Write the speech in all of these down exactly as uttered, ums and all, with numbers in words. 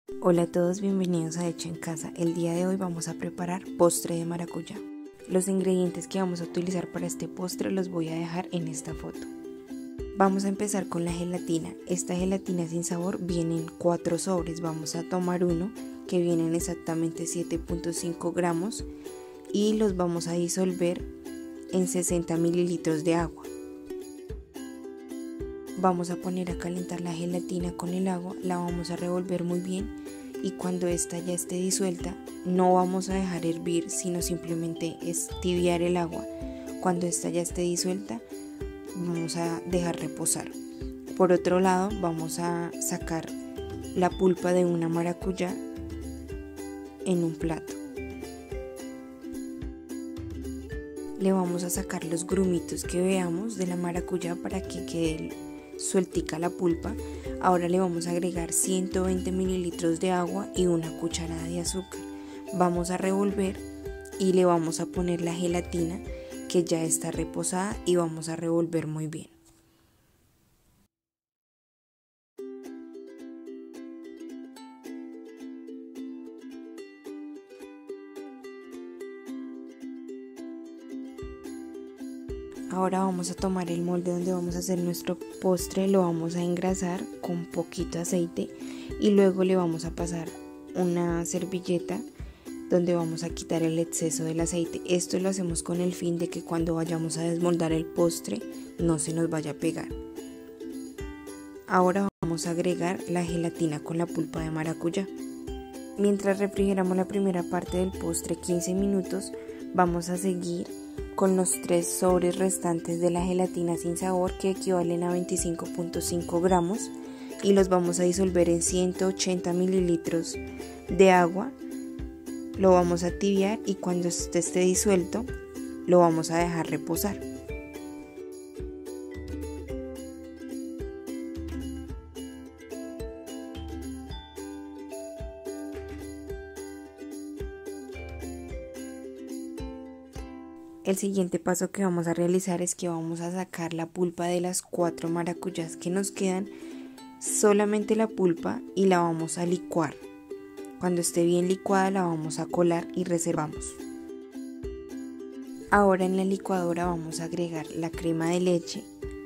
Hola a todos, bienvenidos a Hecho en Casa. El día de hoy vamos a preparar postre de maracuyá. Los ingredientes que vamos a utilizar para este postre los voy a dejar en esta foto. Vamos a empezar con la gelatina. Esta gelatina sin sabor viene en cuatro sobres. Vamos a tomar uno que vienen exactamente siete punto cinco gramos y los vamos a disolver en sesenta mililitros de agua. Vamos a poner a calentar la gelatina con el agua, la vamos a revolver muy bien y cuando esta ya esté disuelta no vamos a dejar hervir, sino simplemente es tibiar el agua. Cuando esta ya esté disuelta vamos a dejar reposar. Por otro lado vamos a sacar la pulpa de una maracuyá en un plato. Le vamos a sacar los grumitos que veamos de la maracuyá para que quede sueltica la pulpa. Ahora le vamos a agregar ciento veinte mililitros de agua y una cucharada de azúcar. Vamos a revolver y le vamos a poner la gelatina que ya está reposada y vamos a revolver muy bien. Ahora vamos a tomar el molde donde vamos a hacer nuestro postre, lo vamos a engrasar con poquito aceite y luego le vamos a pasar una servilleta donde vamos a quitar el exceso del aceite. Esto lo hacemos con el fin de que cuando vayamos a desmoldar el postre no se nos vaya a pegar. Ahora vamos a agregar la gelatina con la pulpa de maracuyá. Mientras refrigeramos la primera parte del postre quince minutos, vamos a seguir con los tres sobres restantes de la gelatina sin sabor que equivalen a veinticinco punto cinco gramos y los vamos a disolver en ciento ochenta mililitros de agua. Lo vamos a tibiar y cuando este esté disuelto lo vamos a dejar reposar. El siguiente paso que vamos a realizar es que vamos a sacar la pulpa de las cuatro maracuyás que nos quedan, solamente la pulpa, y la vamos a licuar. Cuando esté bien licuada la vamos a colar y reservamos. Ahora en la licuadora vamos a agregar la crema de leche,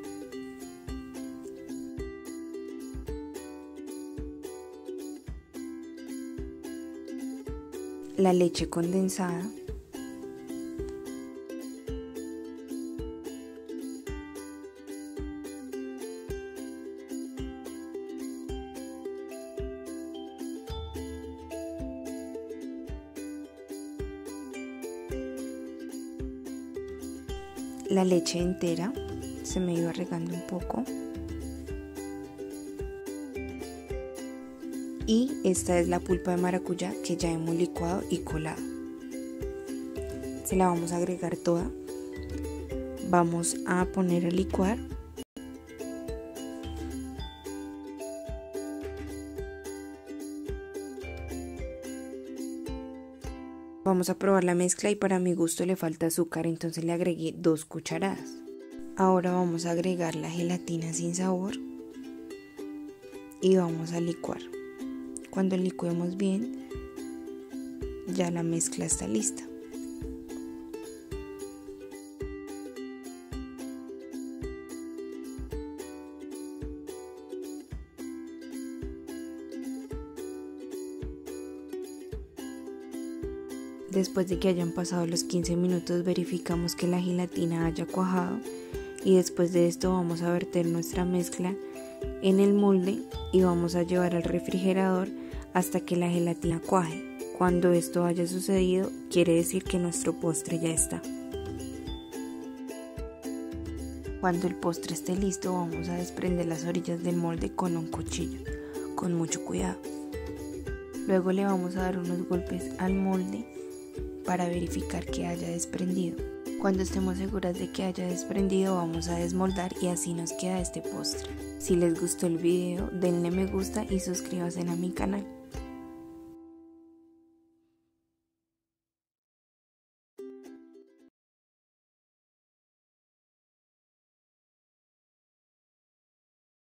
la leche condensada, la leche entera, se me iba regando un poco, y esta es la pulpa de maracuyá que ya hemos licuado y colado. Se la vamos a agregar toda, vamos a poner a licuar. Vamos a probar la mezcla y para mi gusto le falta azúcar, entonces le agregué dos cucharadas. Ahora vamos a agregar la gelatina sin sabor y vamos a licuar. Cuando licuemos bien, ya la mezcla está lista. Después de que hayan pasado los quince minutos verificamos que la gelatina haya cuajado y después de esto vamos a verter nuestra mezcla en el molde y vamos a llevar al refrigerador hasta que la gelatina cuaje. Cuando esto haya sucedido quiere decir que nuestro postre ya está. Cuando el postre esté listo vamos a desprender las orillas del molde con un cuchillo, con mucho cuidado. Luego le vamos a dar unos golpes al molde para verificar que haya desprendido. Cuando estemos seguras de que haya desprendido vamos a desmoldar y así nos queda este postre. Si les gustó el video denle me gusta y suscríbanse a mi canal.